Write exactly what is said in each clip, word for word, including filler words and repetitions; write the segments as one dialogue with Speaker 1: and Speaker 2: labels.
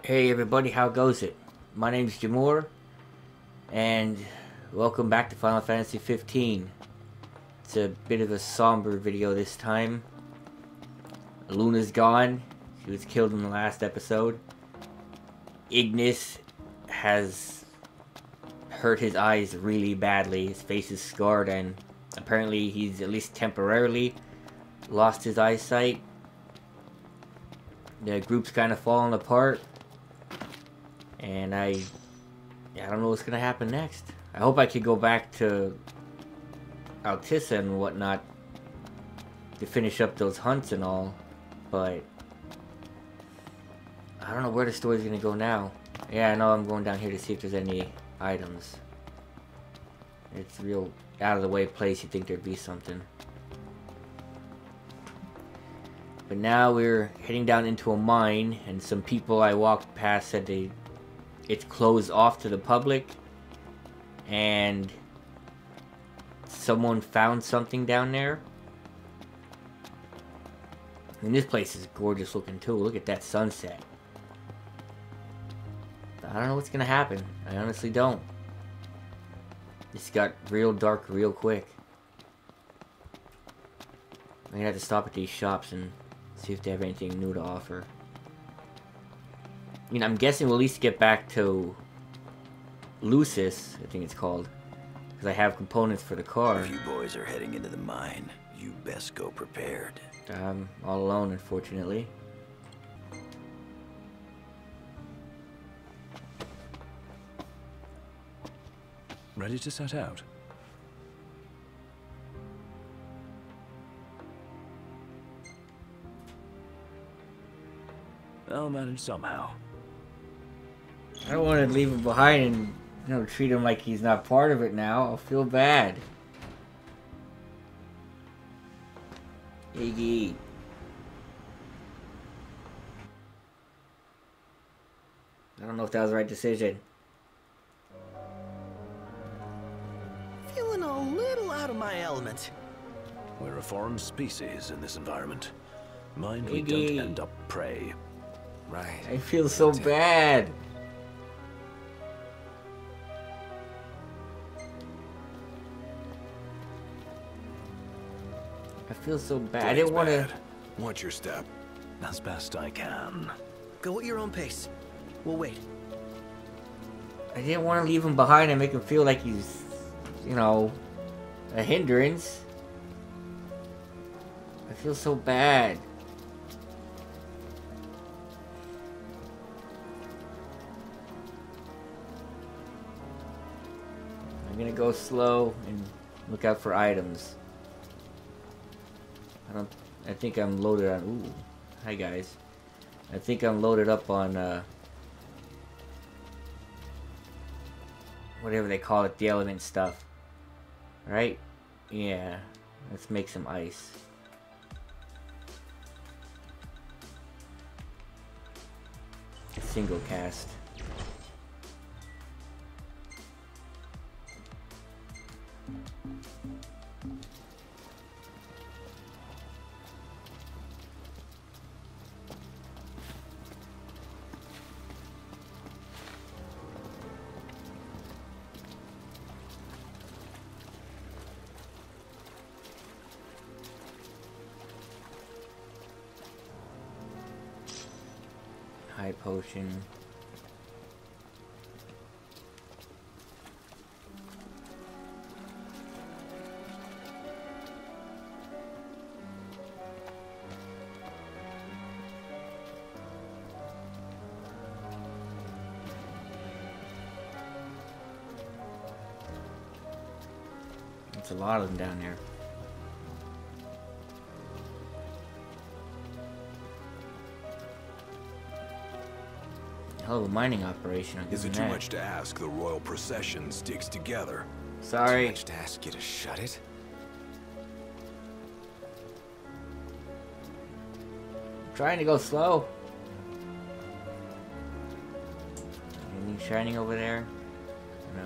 Speaker 1: Hey everybody, how goes it? My name's Jamur, and welcome back to Final Fantasy fifteen. It's a bit of a somber video this time. Luna's gone. She was killed in the last episode. Ignis has hurt his eyes really badly. His face is scarred, and apparently he's at least temporarily lost his eyesight. The group's kind of falling apart. And I, I don't know what's gonna happen next. I hope I could go back to Altissa and whatnot to finish up those hunts and all, but I don't know where the story's gonna go now. Yeah, I know I'm going down here to see if there's any items. It's a real out of the way place. You'd think there'd be something. But now we're heading down into a mine, and some people I walked past said they it's closed off to the public, and someone found something down there. And this place is gorgeous looking too. Look at that sunset. I don't know what's gonna happen. I honestly don't. It's got real dark real quick. I'm gonna have to stop at these shops and see if they have anything new to offer. I mean, I'm guessing we'll at least get back to Lucis, I think it's called, because I have components for the car.
Speaker 2: If you boys are heading into the mine, you best go prepared.
Speaker 1: I'm all alone, unfortunately.
Speaker 3: Ready to set out? I'll manage somehow.
Speaker 1: I don't want to leave him behind and, you know, treat him like he's not part of it now. I'll feel bad. Iggy. I don't know if that was the right decision.
Speaker 4: Feeling a little out of my element.
Speaker 3: We're a foreign species in this environment. Mind we
Speaker 1: Iggy.
Speaker 3: don't end up prey.
Speaker 4: Right.
Speaker 1: I feel so bad. I feel so bad. I didn't want to.
Speaker 5: Watch your step.
Speaker 3: As best I can.
Speaker 4: Go at your own pace. We'll wait.
Speaker 1: I didn't want to leave him behind and make him feel like he's, you know, a hindrance. I feel so bad. I'm gonna go slow and look out for items. I don't. I think I'm loaded on. Ooh, hi guys. I think I'm loaded up on uh, whatever they call it, the element stuff. Right? Yeah. Let's make some ice. Single cast. High potion. There's a lot of them down there. Hell of a mining operation. I'll give
Speaker 5: Is
Speaker 1: him
Speaker 5: it too
Speaker 1: that.
Speaker 5: much to ask the royal procession sticks together?
Speaker 1: Sorry.
Speaker 4: Too much to ask you to shut it.
Speaker 1: I'm trying to go slow. Anything shining over there? No.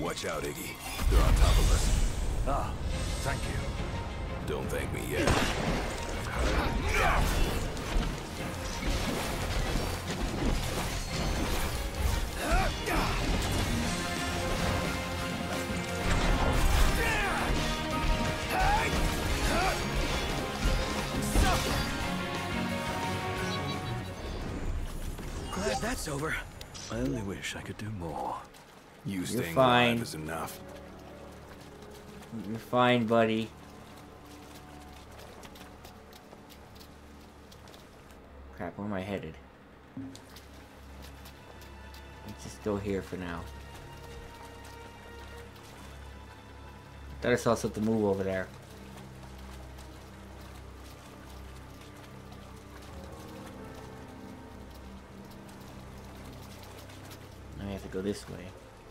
Speaker 5: Watch out, Iggy. They're on top of us.
Speaker 3: Ah, thank you.
Speaker 5: Don't thank me yet.
Speaker 4: Glad that's over.
Speaker 3: I only wish I could do more.
Speaker 5: You staying
Speaker 1: fine.
Speaker 5: alive is enough.
Speaker 1: You're fine, buddy. Crap, where am I headed? Let's just go here for now. Thought I saw something move over there. Now I have to go this way.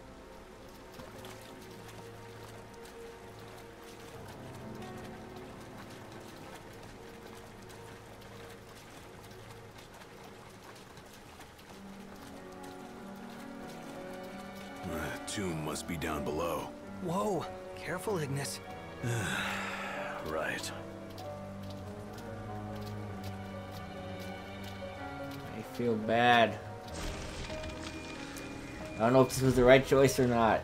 Speaker 5: Uh, tomb must be down below.
Speaker 4: Whoa, careful, Ignis.
Speaker 3: Right.
Speaker 1: I feel bad. I don't know if this was the right choice or not.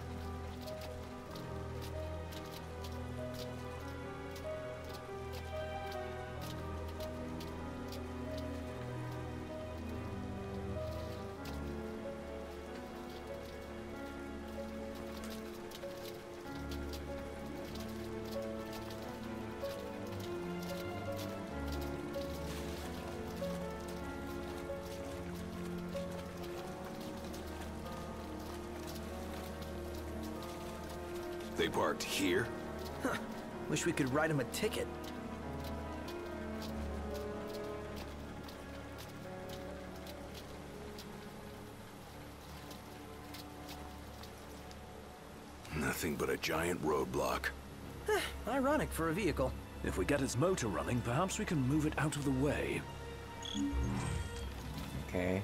Speaker 5: They parked here?
Speaker 4: Huh. Wish we could write him a ticket.
Speaker 5: Nothing but a giant roadblock.
Speaker 4: Eh, ironic for a vehicle.
Speaker 3: If we get its motor running, perhaps we can move it out of the way.
Speaker 1: Okay.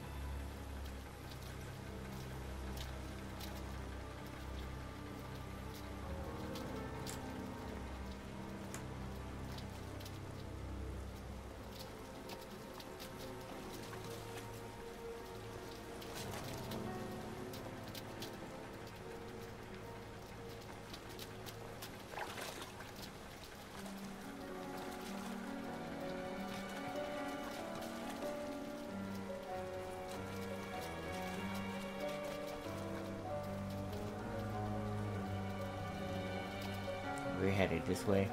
Speaker 1: We're headed this way.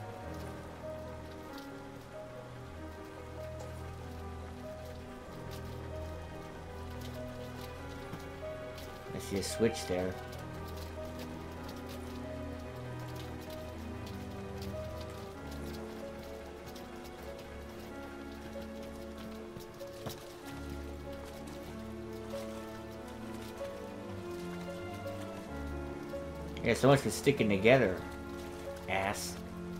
Speaker 1: I see a switch there. Yeah, so much for sticking together. Ass.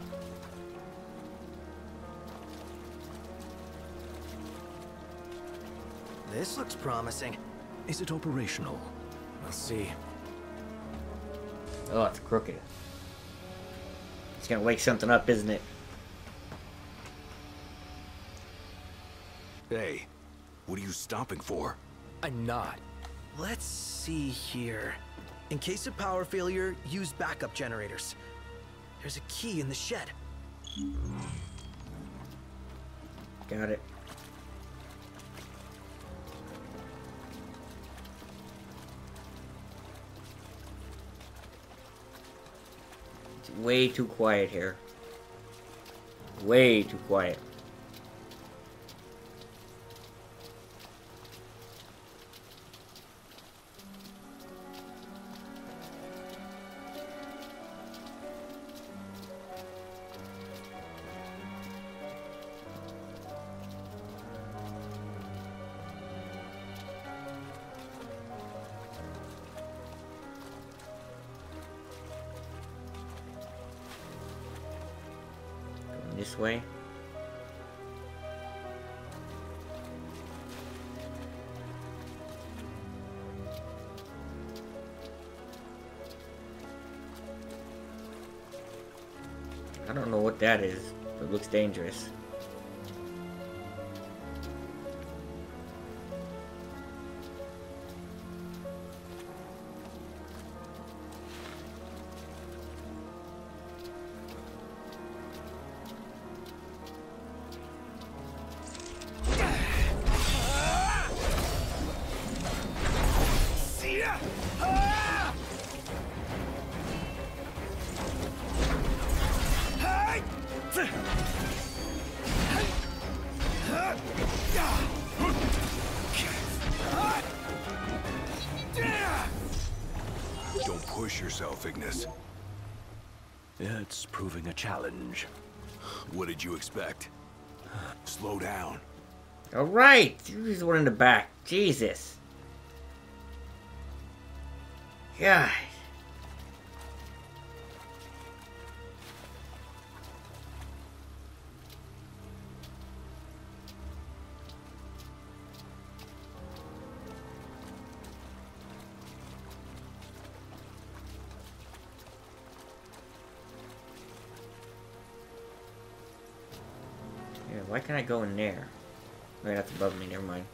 Speaker 4: This looks promising.
Speaker 3: Is it operational?
Speaker 4: We'll see.
Speaker 1: Oh, it's crooked. It's gonna wake something up, isn't it?
Speaker 5: Hey, what are you stopping for?
Speaker 4: I'm not. Let's see here. In case of power failure, use backup generators. There's a key in the shed.
Speaker 1: Got it. It's way too quiet here. Way too quiet. This way. I don't know what that is, but it looks dangerous.
Speaker 5: Don't push yourself, Ignis.
Speaker 3: It's proving a challenge.
Speaker 5: What did you expect? Slow down.
Speaker 1: Alright! He's the one in the back. Jesus. God. Yeah, why can't I go in there? Wait, that's above me, never mind.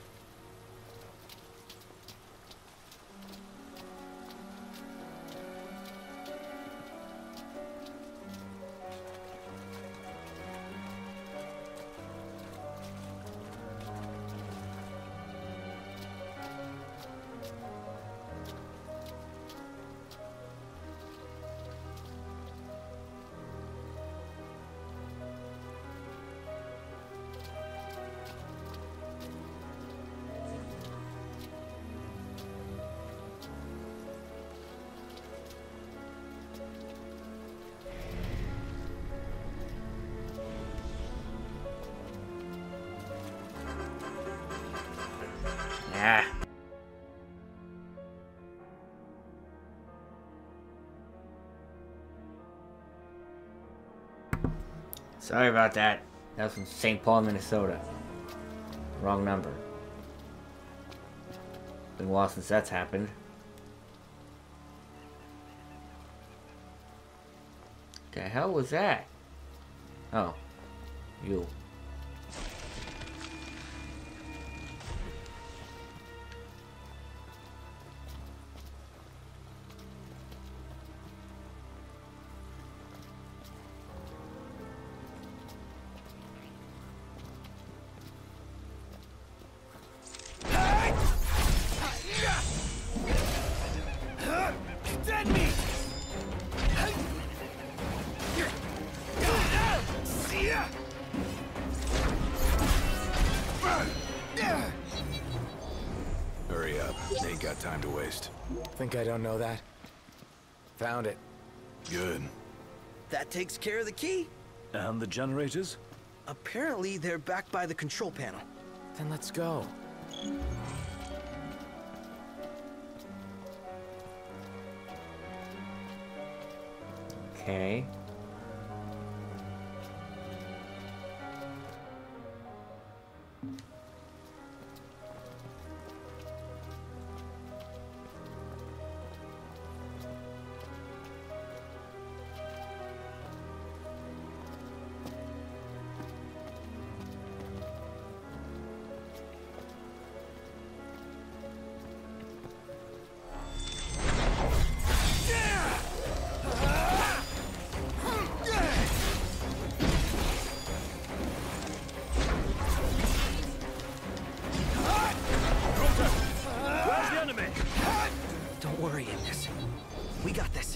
Speaker 1: Ah. Sorry about that. That was from Saint Paul, Minnesota. Wrong number. Been a while since that's happened. The hell was that? Oh. You.
Speaker 5: Hurry up. Ain't got time to waste.
Speaker 4: Think I don't know that? Found it.
Speaker 5: Good.
Speaker 4: That takes care of the key.
Speaker 3: And the generators?
Speaker 4: Apparently, they're back by the control panel. Then let's go.
Speaker 1: Okay.
Speaker 4: Don't worry, Ignis. We got this.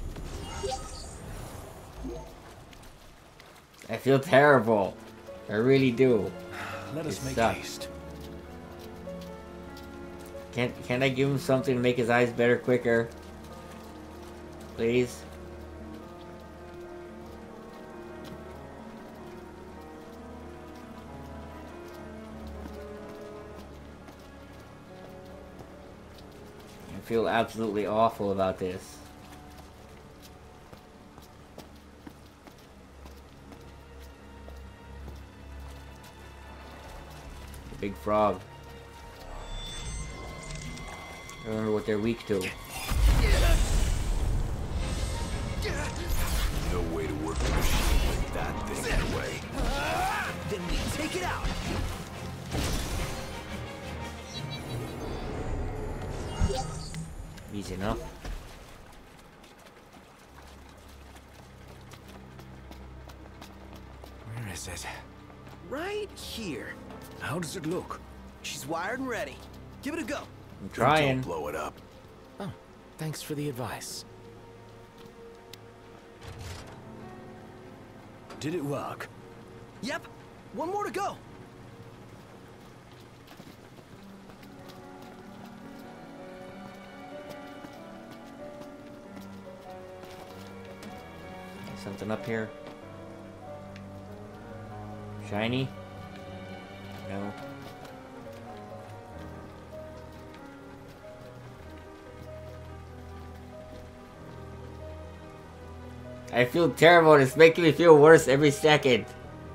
Speaker 1: I feel terrible. I really do.
Speaker 3: Let us
Speaker 1: It
Speaker 3: make
Speaker 1: sucks.
Speaker 3: haste.
Speaker 1: Can't can't I give him something to make his eyes better quicker? Please? I feel absolutely awful about this. The big frog. I remember what they're weak to.
Speaker 5: No way to work With that thing in the way.
Speaker 4: Then we take it out.
Speaker 1: Easy enough.
Speaker 3: Where is it?
Speaker 4: Right here.
Speaker 3: How does it look?
Speaker 4: She's wired and ready. Give it a go.
Speaker 1: I'm trying.
Speaker 5: Don't blow it up.
Speaker 3: Oh, thanks for the advice. Did it work?
Speaker 4: Yep. One more to go.
Speaker 1: Something up here. Shiny? No. I feel terrible and it's making me feel worse every second.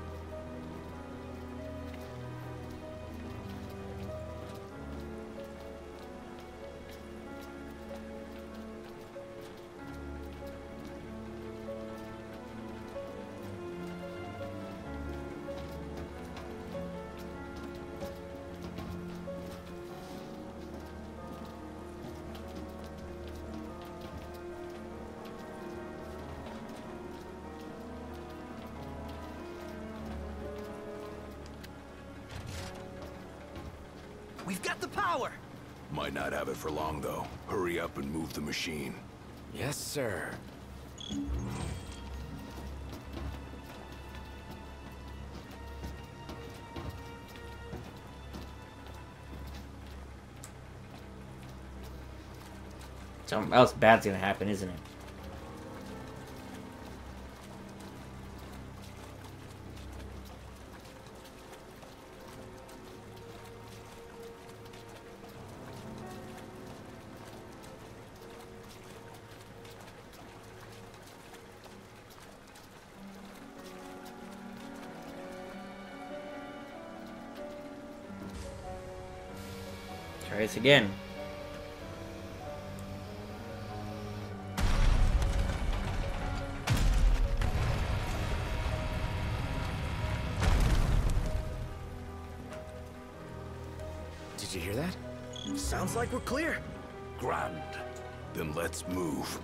Speaker 4: We've got the power.
Speaker 5: Might not have it for long, though. Hurry up and move the machine.
Speaker 3: Yes, sir.
Speaker 1: Something else bad's gonna happen, isn't it? Try this again.
Speaker 3: Did you hear that?
Speaker 4: Sounds like we're clear.
Speaker 5: Grand. Then let's move.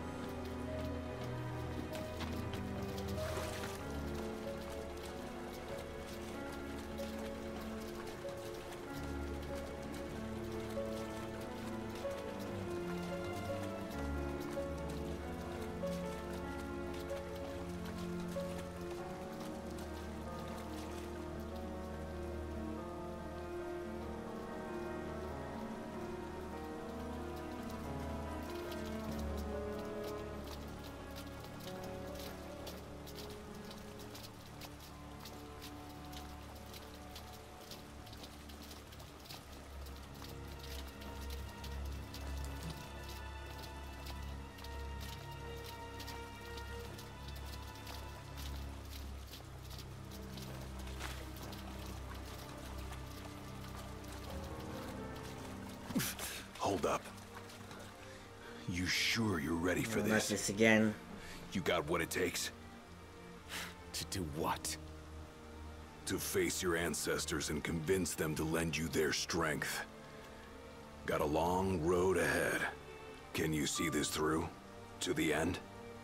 Speaker 5: Hold up. You sure you're ready for
Speaker 1: Not
Speaker 5: this?
Speaker 1: this again.
Speaker 5: You got what it takes?
Speaker 3: To do what?
Speaker 5: To face your ancestors and convince them to lend you their strength. Got a long road ahead. Can you see this through? To the end?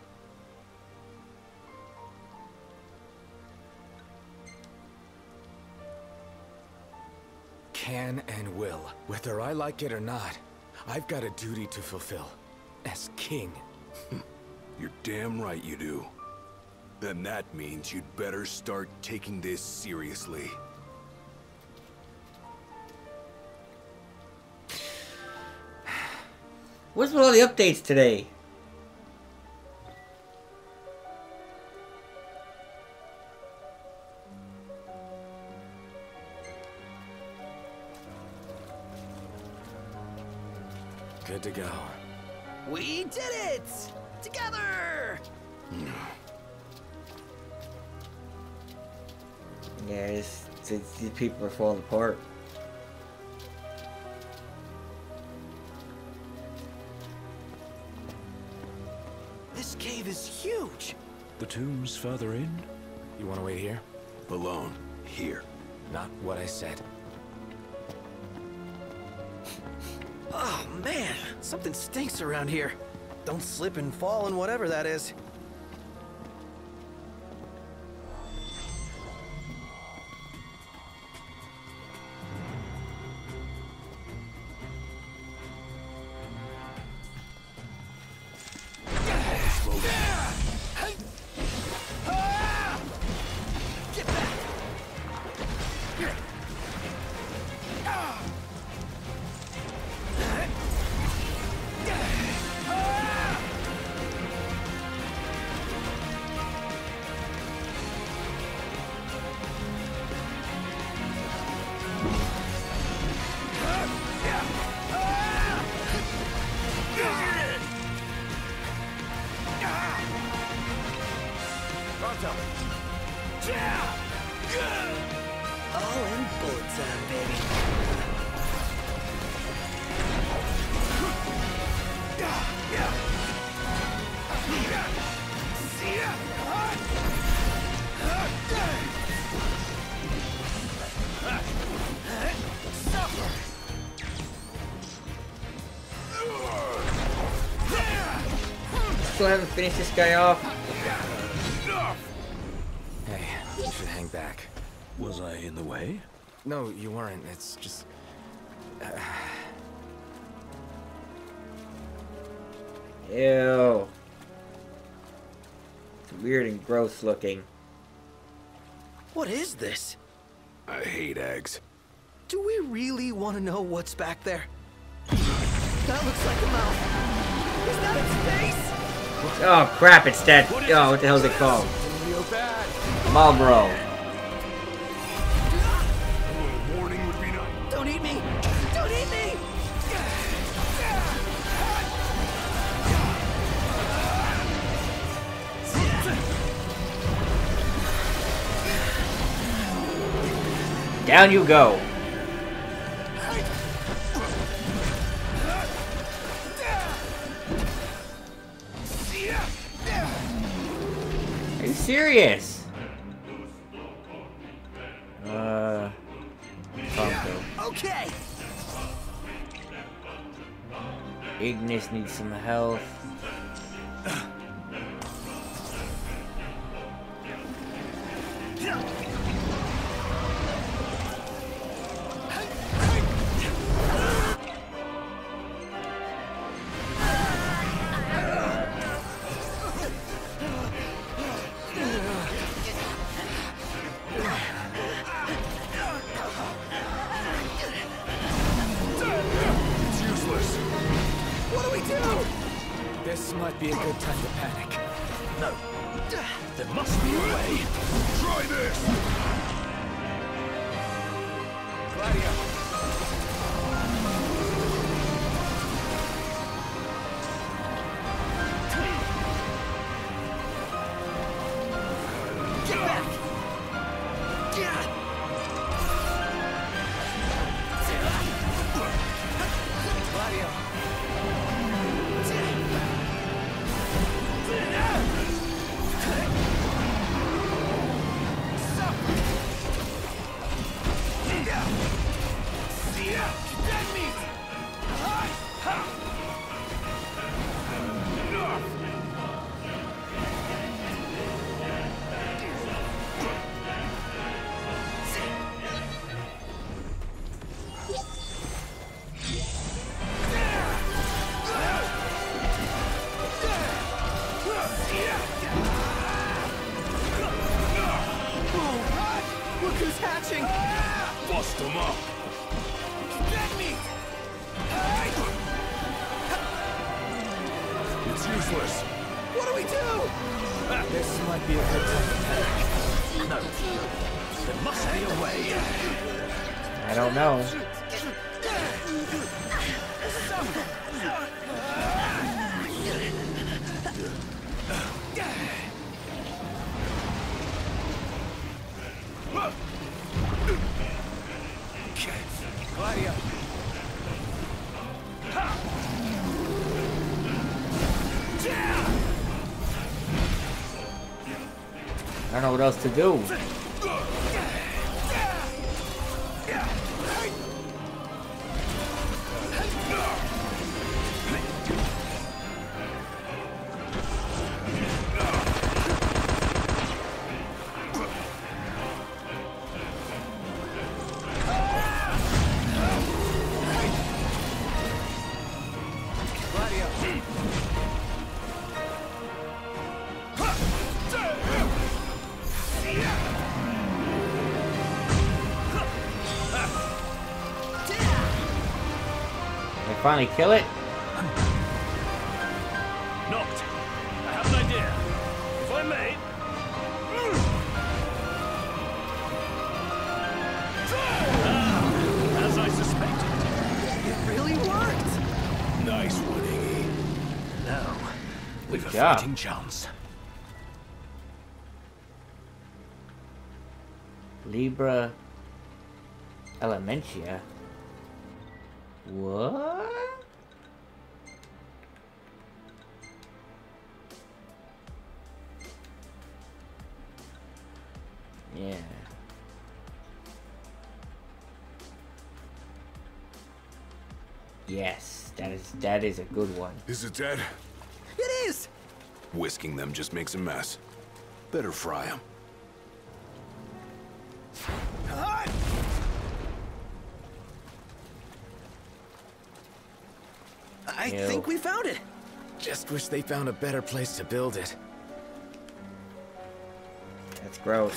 Speaker 3: Can and will. Whether I like it or not, I've got a duty to fulfill. As king.
Speaker 5: You're damn right you do. Then that means you'd better start taking this seriously.
Speaker 1: What's with all the updates today?
Speaker 3: Good to go.
Speaker 4: We did it! Together!
Speaker 1: Yeah, it's, it's, these people are falling apart.
Speaker 4: This cave is huge.
Speaker 2: The tomb's further in?
Speaker 3: You want to wait here?
Speaker 5: Alone. Here.
Speaker 3: Not what I said.
Speaker 4: Oh, man. Something stinks around here. Don't slip and fall and whatever that is. All in bullet time, baby.
Speaker 1: Still haven't finished this guy off.
Speaker 3: Hey, you should hang back.
Speaker 2: Was I in the way?
Speaker 3: No, you weren't. It's just... Uh...
Speaker 1: Ew. It's weird and gross looking.
Speaker 4: What is this?
Speaker 5: I hate eggs.
Speaker 4: Do we really want to know what's back there? That looks like a mouth. Is that its face?
Speaker 1: Oh crap, it's that. Oh, what the hell is it called?
Speaker 3: Real bad.
Speaker 1: Marlboro.
Speaker 5: A little warning would be nice.
Speaker 4: Don't eat me! Don't eat me!
Speaker 1: Down you go. Are you serious? Uh, Tonko.
Speaker 4: Okay!
Speaker 1: Ignis needs some health.
Speaker 3: This might be a good time to panic.
Speaker 2: No. There must be a way.
Speaker 5: Try this!
Speaker 3: Gladio!
Speaker 4: Get back!
Speaker 3: Gladio!
Speaker 4: Look who's hatching!
Speaker 5: Bust them up! It's useless.
Speaker 4: What do we do?
Speaker 3: This might be a good time to panic.
Speaker 2: No. There must be a way.
Speaker 1: I don't know.
Speaker 3: Gladio!
Speaker 1: don't know what else to do. Finally kill it.
Speaker 6: Noct, I have an idea. If I may. Ah, as I suspected.
Speaker 4: It really worked!
Speaker 5: Nice one, Iggy.
Speaker 6: Now, we've
Speaker 1: Good
Speaker 6: a
Speaker 1: job.
Speaker 6: fighting chance.
Speaker 1: Libra Elementia. What? Yeah. Yes, that is that is a good one.
Speaker 5: Is it dead?
Speaker 4: It is!
Speaker 5: Whisking them just makes a mess. Better fry them.
Speaker 4: I
Speaker 1: Ew.
Speaker 4: think we found it.
Speaker 3: Just wish they found a better place to build it.
Speaker 1: That's gross.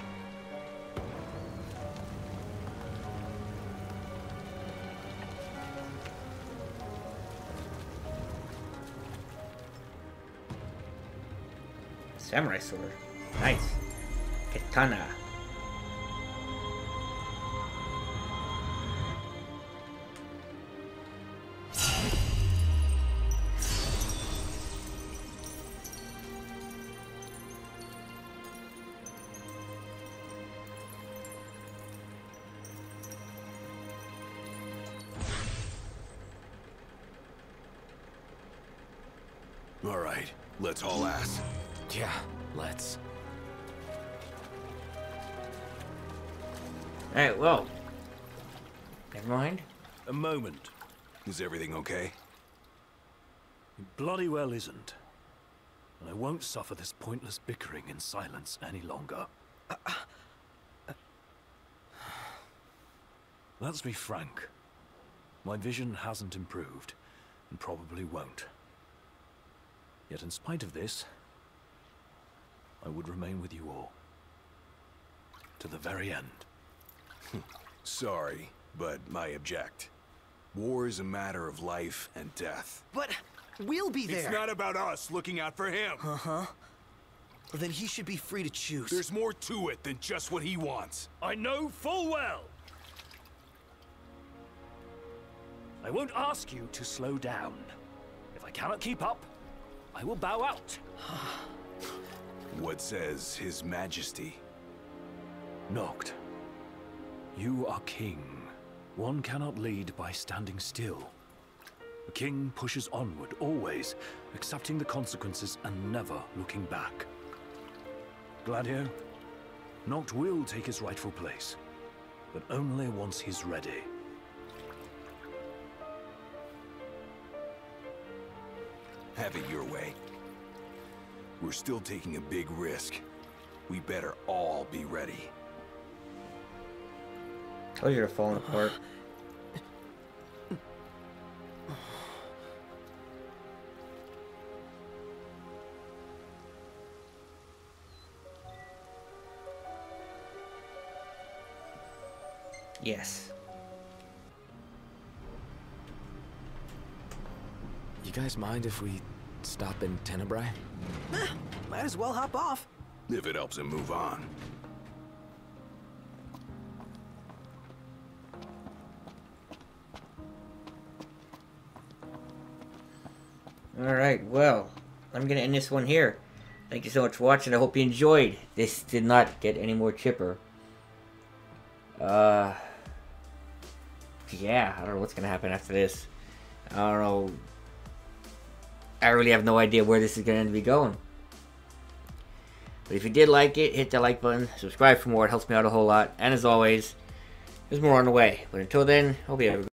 Speaker 1: Samurai sword. Nice. Katana.
Speaker 5: All right, let's haul ass.
Speaker 3: Yeah, let's.
Speaker 1: Alright, well. Never mind.
Speaker 6: A moment.
Speaker 5: Is everything okay?
Speaker 6: It bloody well isn't. And I won't suffer this pointless bickering in silence any longer. Let's be frank. My vision hasn't improved, and probably won't. Yet in spite of this, I would remain with you all. To the very end.
Speaker 5: Sorry, but I object. War is a matter of life and death.
Speaker 4: But we'll be there.
Speaker 5: It's not about us looking out for him.
Speaker 4: Uh-huh. Well, then he should be free to choose.
Speaker 5: There's more to it than just what he wants.
Speaker 6: I know full well. I won't ask you to slow down. If I cannot keep up, I will bow out.
Speaker 5: What says His Majesty?
Speaker 6: Noct, you are king. One cannot lead by standing still. A king pushes onward, always, accepting the consequences and never looking back. Gladio, Noct will take his rightful place, but only once he's ready.
Speaker 5: Have it your way. We're still taking a big risk. We better all be ready.
Speaker 1: Oh, you're falling apart. Yes.
Speaker 3: You guys mind if we stop in Tenebrae?
Speaker 4: Eh, might as well hop off.
Speaker 5: If it helps him move on.
Speaker 1: Alright, well, I'm gonna end this one here. Thank you so much for watching. I hope you enjoyed. This did not get any more chipper. Uh, yeah, I don't know what's gonna happen after this. I don't know. I really have no idea where this is gonna be going. But if you did like it, hit that like button, subscribe for more, it helps me out a whole lot. And as always, there's more on the way. But until then, hope you have a